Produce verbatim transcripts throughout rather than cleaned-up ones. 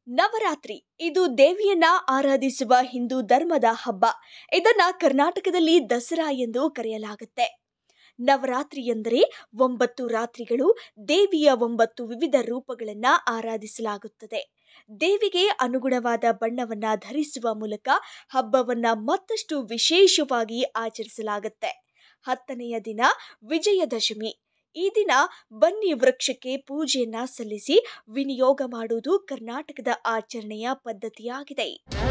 ನವರಾತ್ರಿ ಇದು ದೇವಿಯನ್ನ ಆರಾಧಿಸುವ ಹಿಂದೂ ಧರ್ಮದ ಹಬ್ಬ. ಇದನ್ನ ಕರ್ನಾಟಕದಲ್ಲಿ ದಸರಾ ಎಂದು ಕರೆಯಲಾಗುತ್ತೆ. ನವರಾತ್ರಿ ಎಂದರೆ ಒಂಬತ್ತು ರಾತ್ರಿಗಳು ದೇವಿಯ ಒಂಬತ್ತು ವಿವಿಧ ರೂಪಗಳನ್ನ ಆರಾಧಿಸಲಾಗುತ್ತದೆ. ದೇವಿಗೆ ಅನುಗುಣವಾದ ಬಣ್ಣವನ್ನ ಧರಿಸುವ ಮೂಲಕ ಹಬ್ಬವನ್ನ ಮತ್ತಷ್ಟು ವಿಶೇಷವಾಗಿ ಆಚರಿಸಲಾಗುತ್ತೆ. ಹತ್ತನೆಯ ದಿನ ವಿಜಯದಶಮಿ. ಈ ದಿನ ಬನ್ನಿ ವೃಕ್ಷಕ್ಕೆ ಪೂಜೆಯನ್ನ ಸಲ್ಲಿಸಿ ವಿನಿಯೋಗ ಮಾಡುವುದು ಕರ್ನಾಟಕದ ಆಚರಣೆಯ ಪದ್ಧತಿಯಾಗಿದೆ.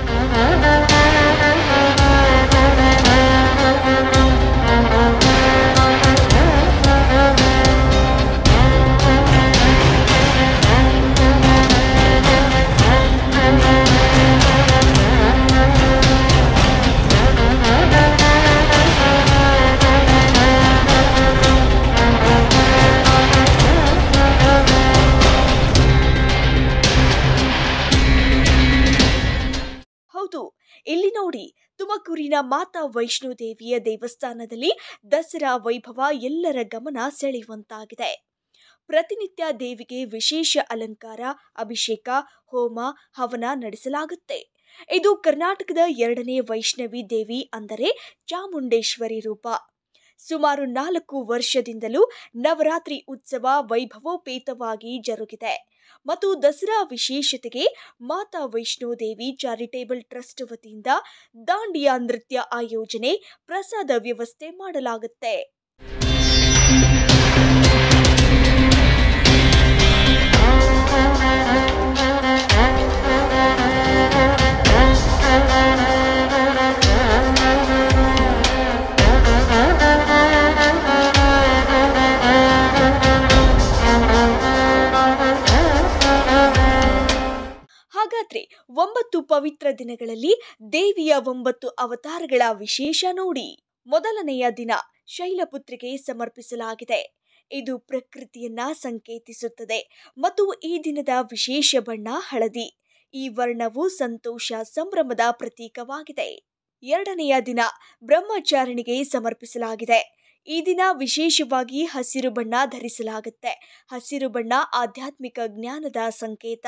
ಹೌದು, ಇಲ್ಲಿ ನೋಡಿ, ತುಮಕೂರಿನ ಮಾತಾ ವೈಷ್ಣೋ ದೇವಿಯ ದೇವಸ್ಥಾನದಲ್ಲಿ ದಸರಾ ವೈಭವ ಎಲ್ಲರ ಗಮನ ಸೆಳೆಯುವಂತಾಗಿದೆ. ಪ್ರತಿನಿತ್ಯ ದೇವಿಗೆ ವಿಶೇಷ ಅಲಂಕಾರ, ಅಭಿಷೇಕ, ಹೋಮ, ಹವನ ನಡೆಸಲಾಗುತ್ತೆ. ಇದು ಕರ್ನಾಟಕದ ಎರಡನೇ ವೈಷ್ಣವಿ ದೇವಿ ಅಂದರೆ ಚಾಮುಂಡೇಶ್ವರಿ ರೂಪ. ಸುಮಾರು ನಾಲ್ಕು ವರ್ಷದಿಂದಲೂ ನವರಾತ್ರಿ ಉತ್ಸವ ವೈಭವೋಪೇತವಾಗಿ ಜರುಗಿದೆ ಮತ್ತು ದಸರಾ ವಿಶೇಷತೆಗೆ ಮಾತಾ ವೈಷ್ಣೋ ದೇವಿ ಚಾರಿಟೇಬಲ್ ಟ್ರಸ್ಟ್ ವತಿಯಿಂದ ದಾಂಡಿಯಾ ನೃತ್ಯ ಆಯೋಜನೆ, ಪ್ರಸಾದ ವ್ಯವಸ್ಥೆ ಮಾಡಲಾಗುತ್ತೆ. ಹಾಗಾದ್ರೆ ಒಂಬತ್ತು ಪವಿತ್ರ ದಿನಗಳಲ್ಲಿ ದೇವಿಯ ಒಂಬತ್ತು ಅವತಾರಗಳ ವಿಶೇಷ ನೋಡಿ. ಮೊದಲನೆಯ ದಿನ ಶೈಲಪುತ್ರಿಗೆ ಸಮರ್ಪಿಸಲಾಗಿದೆ. ಇದು ಪ್ರಕೃತಿಯನ್ನ ಸಂಕೇತಿಸುತ್ತದೆ ಮತ್ತು ಈ ದಿನದ ವಿಶೇಷ ಬಣ್ಣ ಹಳದಿ. ಈ ವರ್ಣವು ಸಂತೋಷ, ಸಂಭ್ರಮದ ಪ್ರತೀಕವಾಗಿದೆ. ಎರಡನೆಯ ದಿನ ಬ್ರಹ್ಮಚಾರಿಣಿಗೆ ಸಮರ್ಪಿಸಲಾಗಿದೆ. ಈ ದಿನ ವಿಶೇಷವಾಗಿ ಹಸಿರು ಬಣ್ಣ ಧರಿಸಲಾಗುತ್ತೆ. ಹಸಿರು ಬಣ್ಣ ಆಧ್ಯಾತ್ಮಿಕ ಜ್ಞಾನದ ಸಂಕೇತ.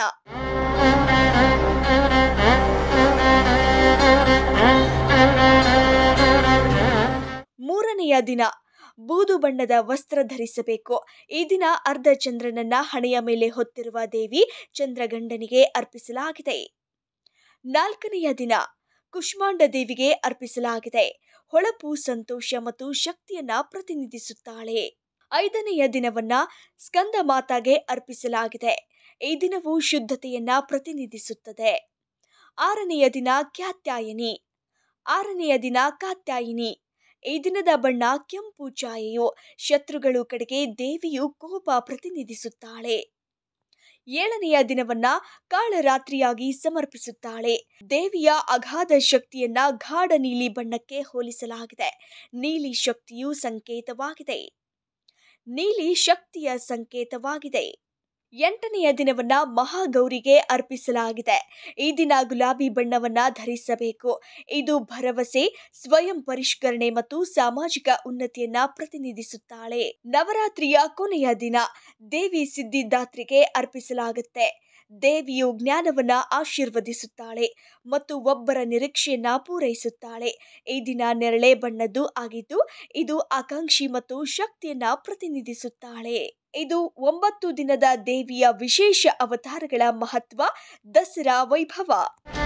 ಮೂರನೆಯ ದಿನ ಬೂದು ಬಣ್ಣದ ವಸ್ತ್ರ ಧರಿಸಬೇಕು. ಈ ದಿನ ಅರ್ಧ ಚಂದ್ರನನ್ನ ಹಣೆಯ ಮೇಲೆ ಹೊತ್ತಿರುವ ದೇವಿ ಚಂದ್ರಗಂಡನಿಗೆ ಅರ್ಪಿಸಲಾಗಿದೆ. ನಾಲ್ಕನೆಯ ದಿನ ಕುಷ್ಮಾಂಡ ದೇವಿಗೆ ಅರ್ಪಿಸಲಾಗಿದೆ. ಹೊಳಪು, ಸಂತೋಷ ಮತ್ತು ಶಕ್ತಿಯನ್ನ ಪ್ರತಿನಿಧಿಸುತ್ತಾಳೆ. ಐದನೆಯ ದಿನವನ್ನ ಸ್ಕಂದ ಮಾತಾಗೆ ಅರ್ಪಿಸಲಾಗಿದೆ. ಈ ದಿನವು ಶುದ್ಧತೆಯನ್ನ ಪ್ರತಿನಿಧಿಸುತ್ತದೆ. ಆರನೆಯ ದಿನ ಕ್ಯಾತ್ಯಾಯನಿ ಆರನೆಯ ದಿನ ಕಾತ್ಯಾಯಿನಿ. ಈ ದಿನದ ಬಣ್ಣ ಕೆಂಪು ಛಾಯೆಯು ಶತ್ರುಗಳು ಕಡೆಗೆ ದೇವಿಯು ಕೋಪ ಪ್ರತಿನಿಧಿಸುತ್ತಾಳೆ. ಏಳನೆಯ ದಿನವನ್ನ ಕಾಳರಾತ್ರಿಯಾಗಿ ಸಮರ್ಪಿಸುತ್ತಾಳೆ. ದೇವಿಯ ಅಗಾಧ ಶಕ್ತಿಯನ್ನ ಗಾಢ ನೀಲಿ ಬಣ್ಣಕ್ಕೆ ಹೋಲಿಸಲಾಗಿದೆ. ನೀಲಿ ಶಕ್ತಿಯು ಸಂಕೇತವಾಗಿದೆ. ನೀಲಿ ಶಕ್ತಿಯ ಸಂಕೇತವಾಗಿದೆ. ಎಂಟನೆಯ ದಿನವನ್ನ ಮಹಾಗೌರಿಗೆ ಅರ್ಪಿಸಲಾಗಿದೆ. ಈ ದಿನ ಗುಲಾಬಿ ಬಣ್ಣವನ್ನ ಧರಿಸಬೇಕು. ಇದು ಭರವಸೆ, ಸ್ವಯಂ ಪರಿಷ್ಕರಣೆ ಮತ್ತು ಸಾಮಾಜಿಕ ಉನ್ನತಿಯನ್ನ ಪ್ರತಿನಿಧಿಸುತ್ತಾಳೆ. ನವರಾತ್ರಿಯ ಕೊನೆಯ ದಿನ ದೇವಿ ಸಿದ್ಧಿದಾತ್ರಿಗೆ ಅರ್ಪಿಸಲಾಗುತ್ತೆ. ದೇವಿಯು ಜ್ಞಾನವನ್ನ ಆಶೀರ್ವದಿಸುತ್ತಾಳೆ ಮತ್ತು ಒಬ್ಬರ ನಿರೀಕ್ಷೆಯನ್ನ ಪೂರೈಸುತ್ತಾಳೆ. ಈ ದಿನ ನೇರಳೆ ಬಣ್ಣದ್ದು ಆಗಿದ್ದು ಇದು ಆಕಾಂಕ್ಷಿ ಮತ್ತು ಶಕ್ತಿಯನ್ನ ಪ್ರತಿನಿಧಿಸುತ್ತಾಳೆ. ಇದು ಒಂಬತ್ತು ದಿನದ ದೇವಿಯ ವಿಶೇಷ ಅವತಾರಗಳ ಮಹತ್ವ, ದಸರಾ ವೈಭವ.